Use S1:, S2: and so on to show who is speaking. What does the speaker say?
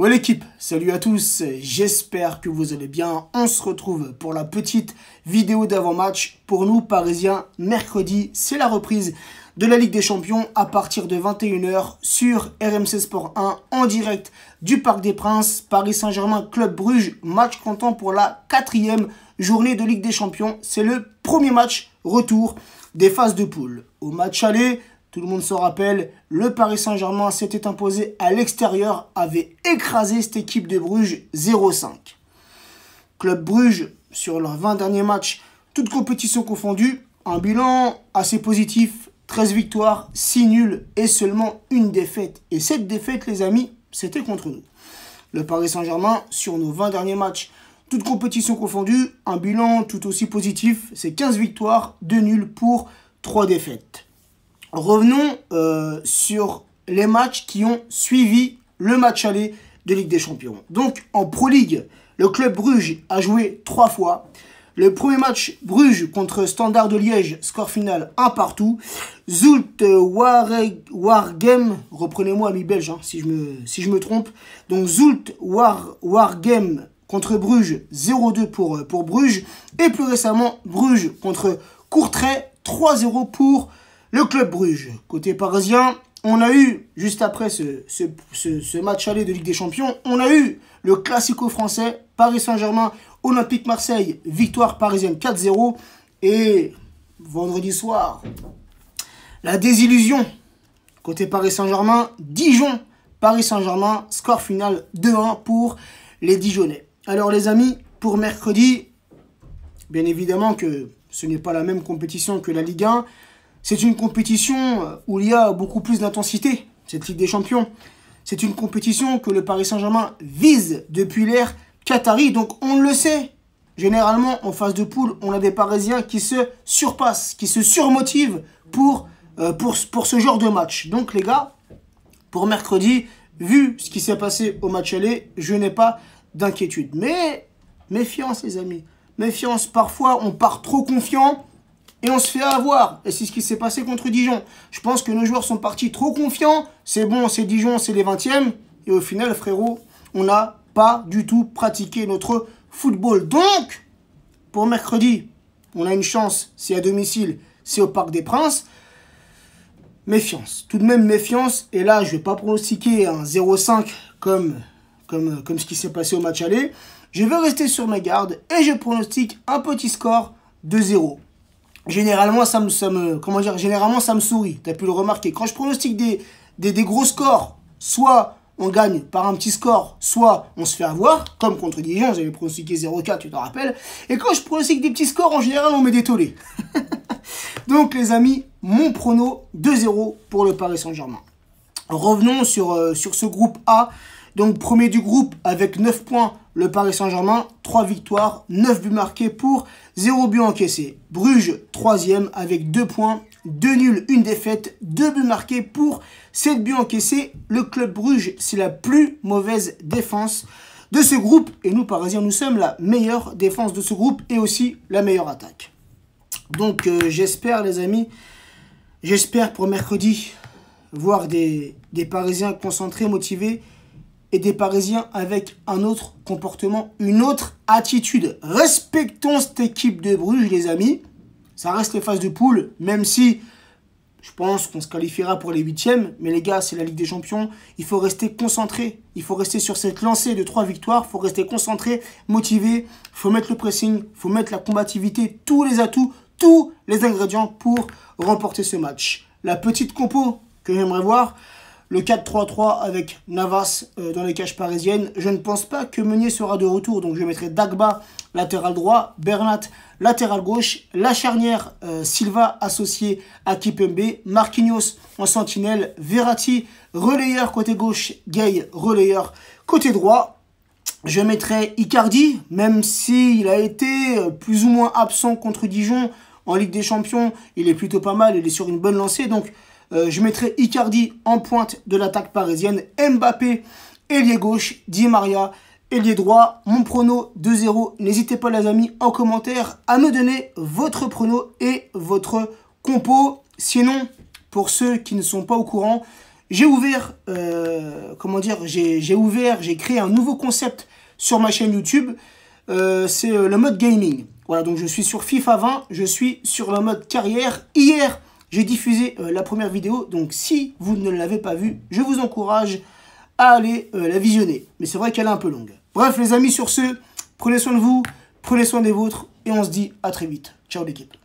S1: Ouais l'équipe, salut à tous, j'espère que vous allez bien. On se retrouve pour la petite vidéo d'avant-match. Pour nous Parisiens, mercredi, c'est la reprise de la Ligue des Champions à partir de 21 h sur RMC Sport 1 en direct du Parc des Princes. Paris Saint-Germain, Club Bruges, match comptant pour la 4e journée de Ligue des Champions. C'est le premier match retour des phases de poule. Au match aller, tout le monde se rappelle, le Paris Saint-Germain s'était imposé à l'extérieur, avait écrasé cette équipe de Bruges 0-5. Club Bruges, sur leurs 20 derniers matchs, toutes compétitions confondues, un bilan assez positif, 13 victoires, 6 nuls et seulement une défaite. Et cette défaite, les amis, c'était contre nous. Le Paris Saint-Germain, sur nos 20 derniers matchs, toutes compétitions confondues, un bilan tout aussi positif, c'est 15 victoires, 2 nuls pour 3 défaites. Revenons sur les matchs qui ont suivi le match aller de Ligue des Champions. Donc, en Pro League, le club Bruges a joué 3 fois. Le premier match, Bruges contre Standard de Liège, score final 1 partout. Zulte Waregem, reprenez-moi ami belge hein, si je me trompe. Donc, Zulte Waregem contre Bruges, 0-2 pour Bruges. Et plus récemment, Bruges contre Courtrai, 3-0 pour le club Bruges. Côté parisien, on a eu, juste après ce match aller de Ligue des Champions, on a eu le classico français, Paris Saint-Germain, Olympique Marseille, victoire parisienne 4-0. Et vendredi soir, la désillusion. Côté Paris Saint-Germain, Dijon, Paris Saint-Germain, score final 2-1 pour les Dijonnais. Alors les amis, pour mercredi, bien évidemment que ce n'est pas la même compétition que la Ligue 1. C'est une compétition où il y a beaucoup plus d'intensité, cette Ligue des Champions. C'est une compétition que le Paris Saint-Germain vise depuis l'ère Qatari. Donc on le sait, généralement en phase de poule, on a des Parisiens qui se surpassent, qui se surmotivent pour ce genre de match. Donc les gars, pour mercredi, vu ce qui s'est passé au match aller, je n'ai pas d'inquiétude. Mais méfiance les amis, méfiance. Parfois on part trop confiant et on se fait avoir. Et c'est ce qui s'est passé contre Dijon. Je pense que nos joueurs sont partis trop confiants. C'est bon, c'est Dijon, c'est les 20e. Et au final, frérot, on n'a pas du tout pratiqué notre football. Donc, pour mercredi, on a une chance. C'est à domicile, c'est au Parc des Princes. Méfiance. Tout de même méfiance. Et là, je ne vais pas pronostiquer un 0-5 comme ce qui s'est passé au match aller. Je vais rester sur mes gardes et je pronostique un petit score de 0. Généralement, ça me sourit. Tu as pu le remarquer. Quand je pronostique des gros scores, soit on gagne par un petit score, soit on se fait avoir, comme contre Dijon, j'avais pronostiqué 0-4, tu te rappelles. Et quand je pronostique des petits scores, en général, on met des tollés. Donc, les amis, mon prono 2-0 pour le Paris Saint-Germain. Revenons sur ce groupe A. Donc, premier du groupe avec 9 points, le Paris Saint-Germain, 3 victoires, 9 buts marqués pour 0 buts encaissés. Bruges, 3e avec 2 points, 2 nuls, 1 défaite, 2 buts marqués pour 7 buts encaissés. Le club Bruges, c'est la plus mauvaise défense de ce groupe. Et nous, Parisiens, nous sommes la meilleure défense de ce groupe et aussi la meilleure attaque. Donc, j'espère, les amis, j'espère pour mercredi voir des Parisiens concentrés, motivés, et des Parisiens avec un autre comportement, une autre attitude. Respectons cette équipe de Bruges, les amis. Ça reste les phases de poule, même si je pense qu'on se qualifiera pour les 8e. Mais les gars, c'est la Ligue des Champions. Il faut rester concentré. Il faut rester sur cette lancée de 3 victoires. Il faut rester concentré, motivé. Il faut mettre le pressing. Il faut mettre la combativité, tous les atouts, tous les ingrédients pour remporter ce match. La petite compo que j'aimerais voir, le 4-3-3 avec Navas dans les cages parisiennes. Je ne pense pas que Meunier sera de retour. Donc je mettrai Dagba, latéral droit. Bernat, latéral gauche. La charnière, Silva associé à Kipembe. Marquinhos en sentinelle. Verratti, relayeur côté gauche. Gay, relayeur côté droit. Je mettrai Icardi, même s'il a été plus ou moins absent contre Dijon en Ligue des Champions. Il est plutôt pas mal. Il est sur une bonne lancée. Donc je mettrai Icardi en pointe de l'attaque parisienne. Mbappé, ailier gauche. Di Maria, ailier droit. Mon prono 2-0. N'hésitez pas les amis en commentaire à me donner votre prono et votre compo. Sinon, pour ceux qui ne sont pas au courant, j'ai ouvert, j'ai créé un nouveau concept sur ma chaîne YouTube. C'est le mode gaming. Voilà, donc je suis sur FIFA 20, je suis sur le mode carrière. Hier, j'ai diffusé la première vidéo, donc si vous ne l'avez pas vue, je vous encourage à aller la visionner. Mais c'est vrai qu'elle est un peu longue. Bref les amis, sur ce, prenez soin de vous, prenez soin des vôtres, et on se dit à très vite. Ciao l'équipe.